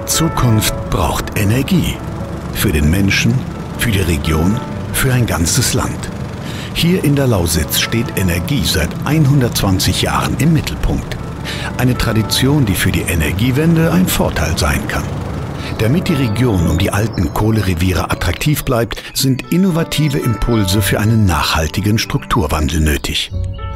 Zukunft braucht Energie. Für den Menschen, für die Region, für ein ganzes Land. Hier in der Lausitz steht Energie seit 120 Jahren im Mittelpunkt. Eine Tradition, die für die Energiewende ein Vorteil sein kann. Damit die Region um die alten Kohlereviere attraktiv bleibt, sind innovative Impulse für einen nachhaltigen Strukturwandel nötig.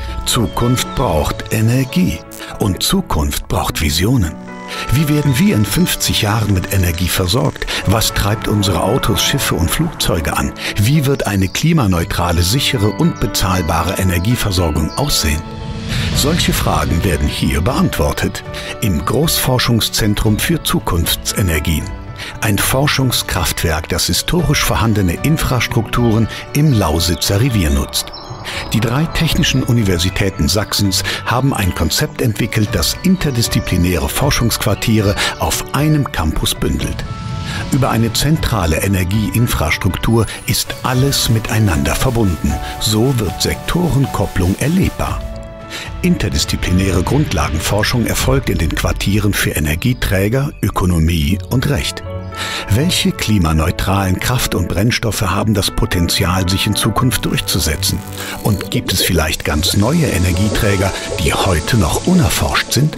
Zukunft braucht Energie und Zukunft braucht Visionen. Wie werden wir in 50 Jahren mit Energie versorgt? Was treibt unsere Autos, Schiffe und Flugzeuge an? Wie wird eine klimaneutrale, sichere und bezahlbare Energieversorgung aussehen? Solche Fragen werden hier beantwortet im Großforschungszentrum für Zukunftsenergien. Ein Forschungskraftwerk, das historisch vorhandene Infrastrukturen im Lausitzer Revier nutzt. Die 3 technischen Universitäten Sachsens haben ein Konzept entwickelt, das interdisziplinäre Forschungsquartiere auf einem Campus bündelt. Über eine zentrale Energieinfrastruktur ist alles miteinander verbunden. So wird Sektorenkopplung erlebbar. Interdisziplinäre Grundlagenforschung erfolgt in den Quartieren für Energieträger, Ökonomie und Recht. Welche klimaneutralen Kraft- und Brennstoffe haben das Potenzial, sich in Zukunft durchzusetzen? Und gibt es vielleicht ganz neue Energieträger, die heute noch unerforscht sind?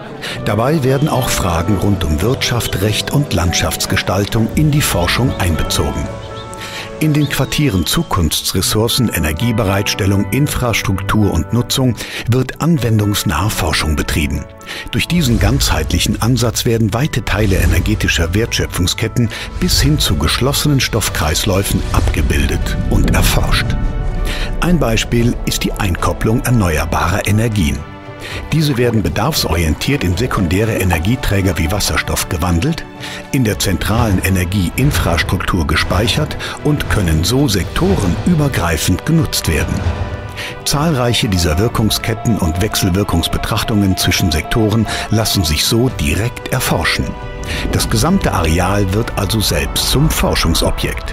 Dabei werden auch Fragen rund um Wirtschaft, Recht und Landschaftsgestaltung in die Forschung einbezogen. In den Quartieren Zukunftsressourcen, Energiebereitstellung, Infrastruktur und Nutzung wird anwendungsnahe Forschung betrieben. Durch diesen ganzheitlichen Ansatz werden weite Teile energetischer Wertschöpfungsketten bis hin zu geschlossenen Stoffkreisläufen abgebildet und erforscht. Ein Beispiel ist die Einkopplung erneuerbarer Energien. Diese werden bedarfsorientiert in sekundäre Energieträger wie Wasserstoff gewandelt, in der zentralen Energieinfrastruktur gespeichert und können so sektorenübergreifend genutzt werden. Zahlreiche dieser Wirkungsketten und Wechselwirkungsbetrachtungen zwischen Sektoren lassen sich so direkt erforschen. Das gesamte Areal wird also selbst zum Forschungsobjekt.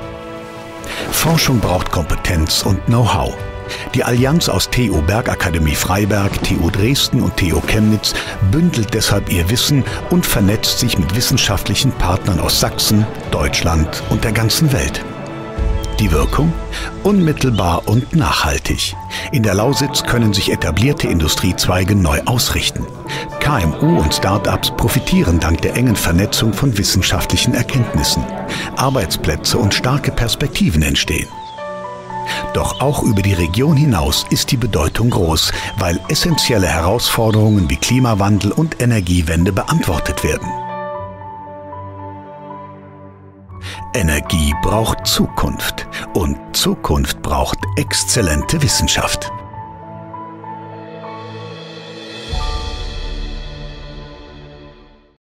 Forschung braucht Kompetenz und Know-how. Die Allianz aus TU Bergakademie Freiberg, TU Dresden und TU Chemnitz bündelt deshalb ihr Wissen und vernetzt sich mit wissenschaftlichen Partnern aus Sachsen, Deutschland und der ganzen Welt. Die Wirkung? Unmittelbar und nachhaltig. In der Lausitz können sich etablierte Industriezweige neu ausrichten. KMU und Start-ups profitieren dank der engen Vernetzung von wissenschaftlichen Erkenntnissen. Arbeitsplätze und starke Perspektiven entstehen. Doch auch über die Region hinaus ist die Bedeutung groß, weil essentielle Herausforderungen wie Klimawandel und Energiewende beantwortet werden. Energie braucht Zukunft und Zukunft braucht exzellente Wissenschaft.